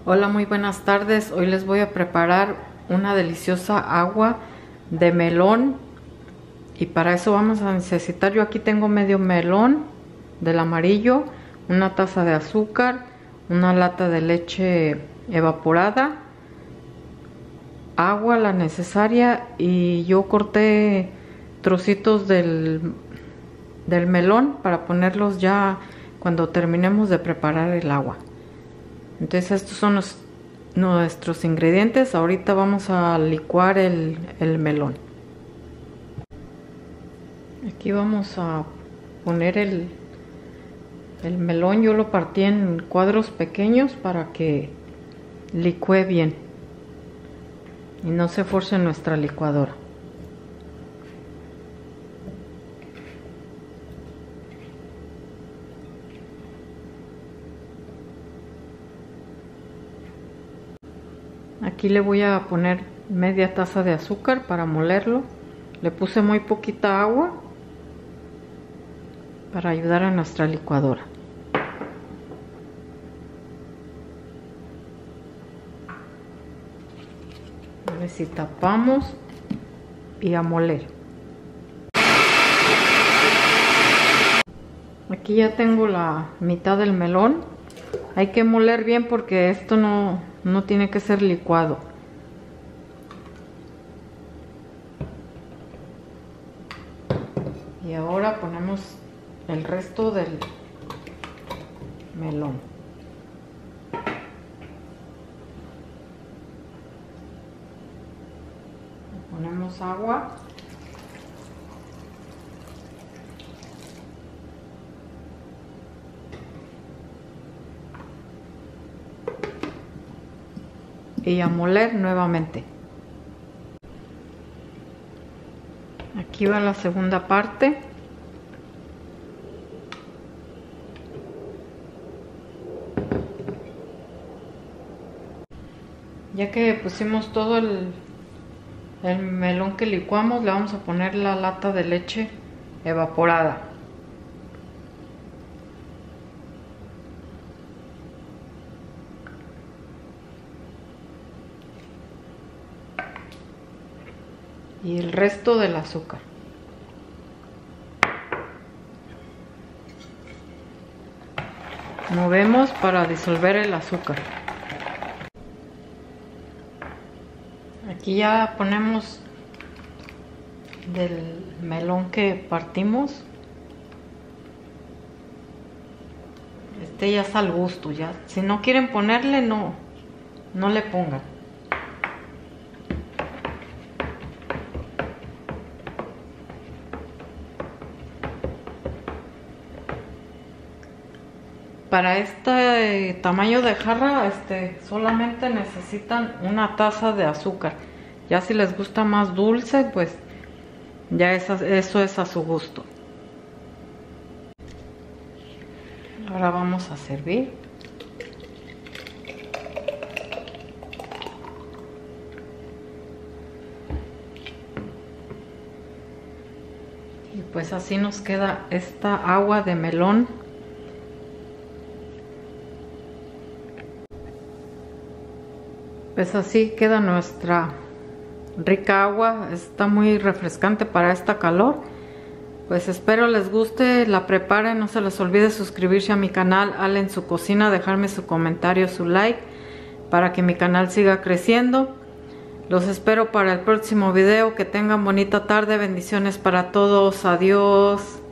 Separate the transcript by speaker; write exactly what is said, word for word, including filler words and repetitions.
Speaker 1: Hola, muy buenas tardes. Hoy les voy a preparar una deliciosa agua de melón y para eso vamos a necesitar, yo aquí tengo medio melón del amarillo, una taza de azúcar, una lata de leche evaporada, agua la necesaria, y yo corté trocitos del, del melón para ponerlos ya cuando terminemos de preparar el agua. Entonces estos son los, nuestros ingredientes. Ahorita vamos a licuar el, el melón. Aquí vamos a poner el, el melón. Yo lo partí en cuadros pequeños para que licúe bien y no se force nuestra licuadora. Aquí le voy a poner media taza de azúcar para molerlo. Le puse muy poquita agua para ayudar a nuestra licuadora. A ver si tapamos y a moler. Aquí ya tengo la mitad del melón. Hay que moler bien porque esto no, no tiene que ser licuado. Y ahora ponemos el resto del melón. Le ponemos agua. Y a moler nuevamente. Aquí va la segunda parte. Ya que pusimos todo el, el melón que licuamos, le vamos a poner la lata de leche evaporada. Y el resto del azúcar. Movemos para disolver el azúcar. Aquí ya ponemos del melón que partimos. Este ya es al gusto, ya. Si no quieren ponerle, no, no le pongan. Para este tamaño de jarra, este, solamente necesitan una taza de azúcar. Ya si les gusta más dulce, pues ya eso, eso es a su gusto. Ahora vamos a servir. Y pues así nos queda esta agua de melón. Pues así queda nuestra rica agua. Está muy refrescante para esta calor. Pues espero les guste, la preparen. No se les olvide suscribirse a mi canal Ale en su cocina, dejarme su comentario, su like, para que mi canal siga creciendo. Los espero para el próximo video. Que tengan bonita tarde. Bendiciones para todos. Adiós.